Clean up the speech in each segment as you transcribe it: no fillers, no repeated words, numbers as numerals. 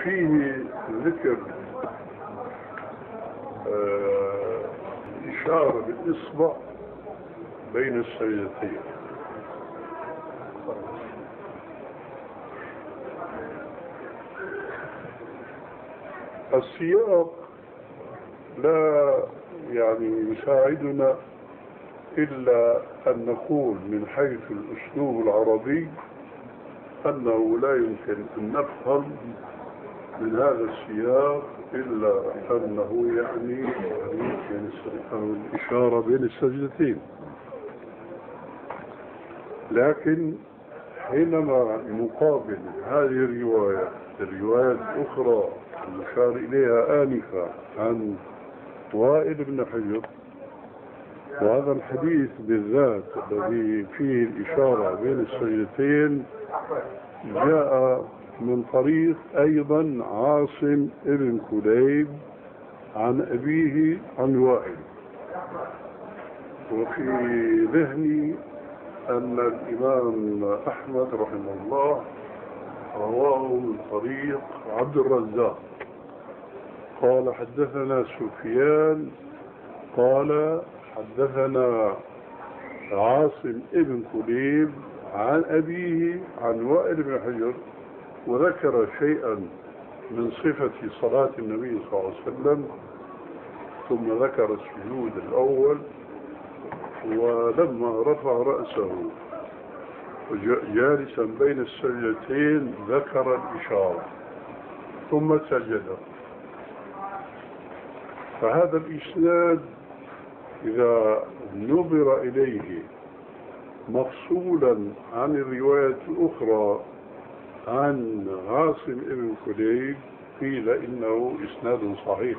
فيه ذكر إشارة بالإصبع بين السجدتين. السياق لا يساعدنا إلا أن نقول من حيث الأسلوب العربي أنه لا يمكن أن نفهم من هذا السياق إلا أنه يعني الإشارة بين السجدتين. لكن حينما نقابل هذه الروايات الأخرى المشار إليها آنفا عن وائل بن حجر، وهذا الحديث بالذات الذي فيه الإشارة بين السجدتين جاء من طريق أيضا عاصم بن كليب عن أبيه عن وائل، وفي ذهني أن الإمام أحمد رحمه الله رواه من طريق عبد الرزاق قال حدثنا سفيان قال حدثنا عاصم ابن كليب عن أبيه عن وائل بن حجر، وذكر شيئا من صفة صلاة النبي صلى الله عليه وسلم، ثم ذكر السجود الأول، ولما رفع رأسه جالسا بين السجدتين ذكر الإشارة ثم سجد. فهذا الإسناد إذا نظر إليه مفصولا عن الرواية الأخرى عن عاصم بن كليب قيل إنه إسناد صحيح.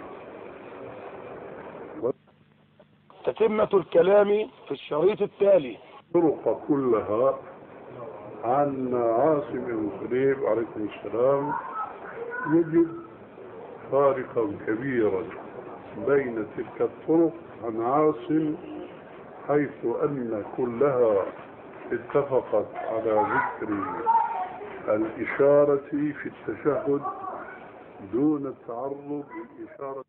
تتمة الكلام في الشريط التالي. طرق كلها عن عاصم بن كليب عليكم السلام يجد فارقا كبيرا بين تلك الطرق عن عاصم، حيث أن كلها اتفقت على ذكر الإشارة في التشهد دون التعرض للإشارة